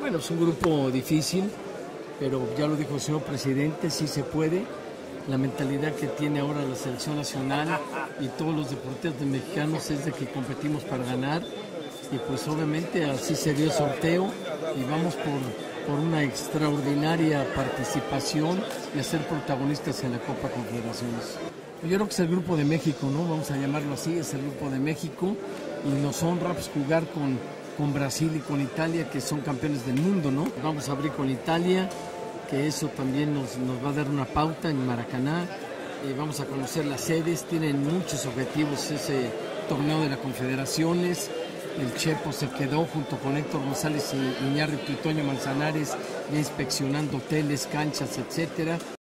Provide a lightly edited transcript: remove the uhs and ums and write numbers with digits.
Bueno, es un grupo difícil, pero ya lo dijo el señor presidente, sí se puede. La mentalidad que tiene ahora la selección nacional y todos los deportistas mexicanos es de que competimos para ganar, y pues obviamente así se dio el sorteo y vamos por una extraordinaria participación y a ser protagonistas en la Copa Confederaciones. Yo creo que es el Grupo de México, ¿no? Vamos a llamarlo así, es el Grupo de México, y nos honra pues, jugar con Brasil y con Italia, que son campeones del mundo, ¿no? Vamos a abrir con Italia, que eso también nos va a dar una pauta en Maracaná. Vamos a conocer las sedes, tienen muchos objetivos ese torneo de las Confederaciones. El Chepo se quedó junto con Héctor González y Iñárritu y Toño Manzanares ya inspeccionando hoteles, canchas, etcétera.